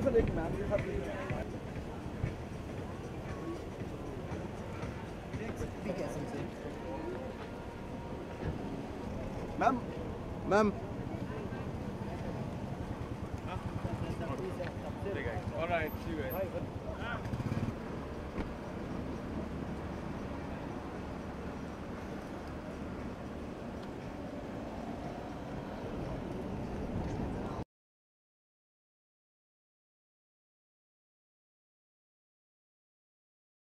Sir एक ma'am के साथ ma'am ma'am All right, see you guys.